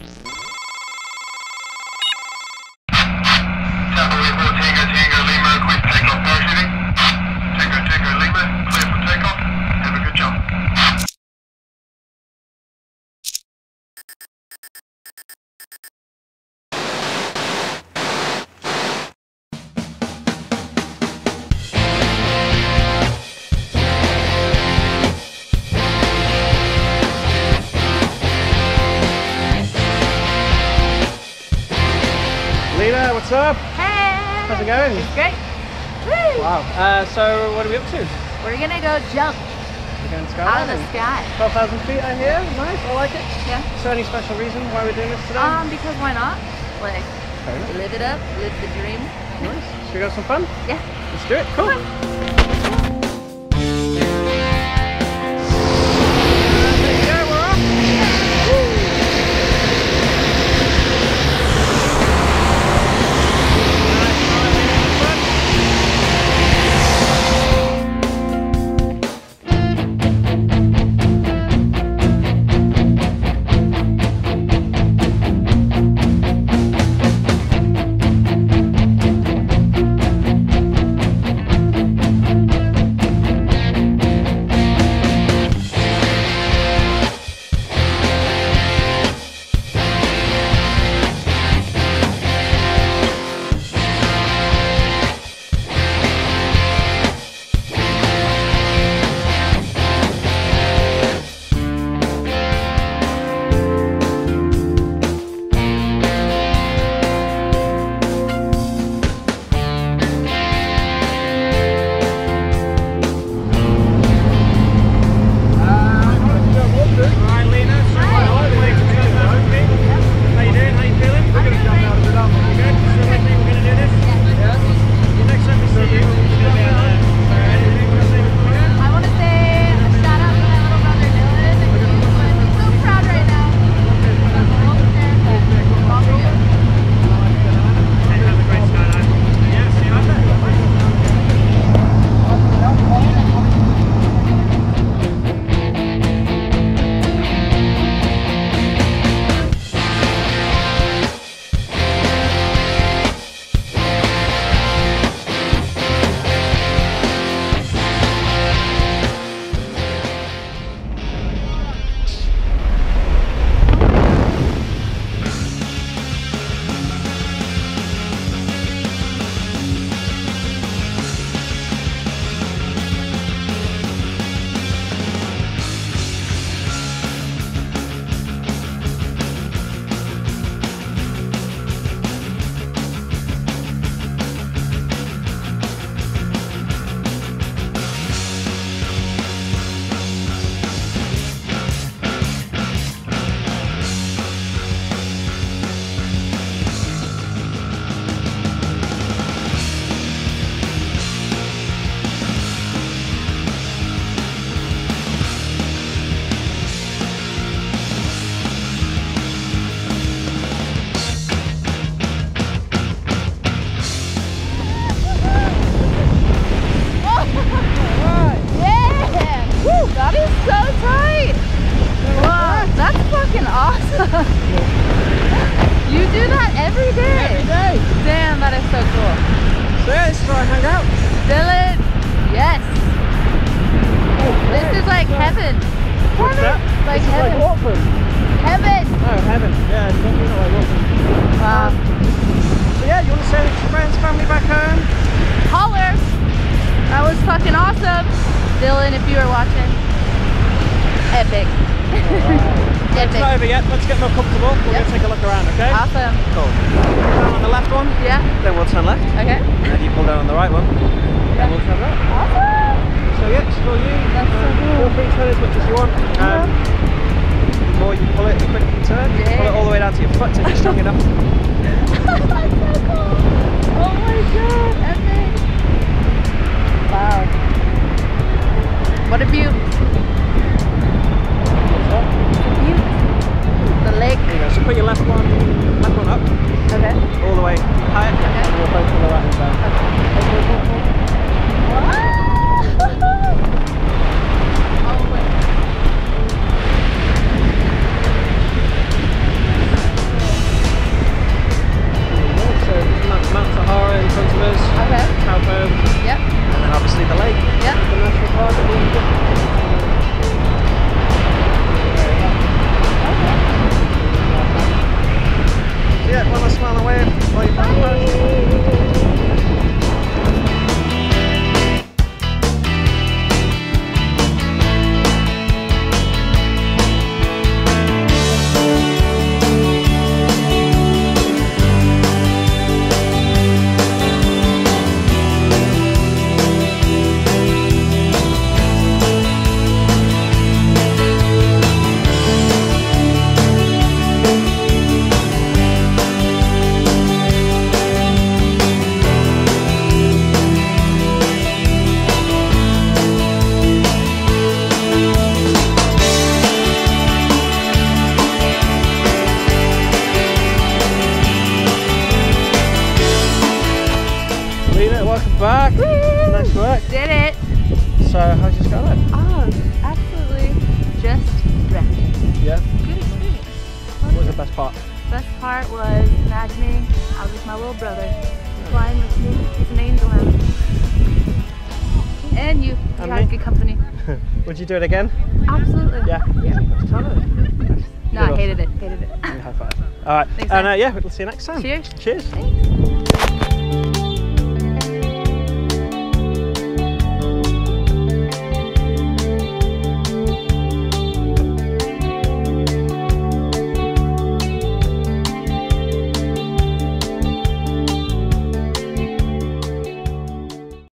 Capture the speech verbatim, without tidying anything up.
Lena, what's up? Hey! How's it going? It's great. Woo! Wow. Uh, so what are we up to? We're gonna go jump We're going out of skydiving. the sky. twelve thousand feet, I hear. Nice, I like it. Yeah. Is there any special reason why we're doing this today? Um, because why not? Like, Fair enough. live it up, live the dream. Nice. Should we have some fun? Yeah. Let's do it. Cool. You do that every day? Every day. Damn, that is so cool. So yeah, let's try and hang out. Dylan, yes. Oh, This is like heaven. What's that? Like This is heaven. like Watford. Heaven. Oh, heaven. Yeah, it's definitely not like Watford. Wow. So yeah, you want to say to your friends, family back home? Holler. That was fucking awesome. Dylan, if you are watching. Epic. Right. It's Epic. not over yet. Let's get more comfortable. We're Yep. going to take a look around, okay? Awesome. Cool. Down on the left one. Yeah. Then we'll turn left. Okay. And you pull down on the right one. Yeah. And we'll turn right. Awesome. So yeah, it's for you. That's so Um, cool. Feel free to turn as much as you want. Um, the more you pull it, the quicker you can turn. You Yeah. pull it all the way down to your foot if you're strong enough. That's so cool. Oh my god, epic. Wow. What a view. View. The lake. There you go. So put your left one, left one up, Okay. all the way higher, Okay. and we'll both pull the right one down. Oh, wait. back. Woo! Nice work. Did it. So, how's your skydive? Oh, absolutely just wrecked. Yeah. Good experience. What was the best part? Best part was imagining I was with my little brother flying with me. He's an angel now. And you. You And had me? good company. Would you do it again? Absolutely. Yeah. Yeah. Totally. No, I hated it. Hated it. High five. All right. Thanks, and man. uh, yeah, we'll see you next time. Cheers. Cheers. Thanks.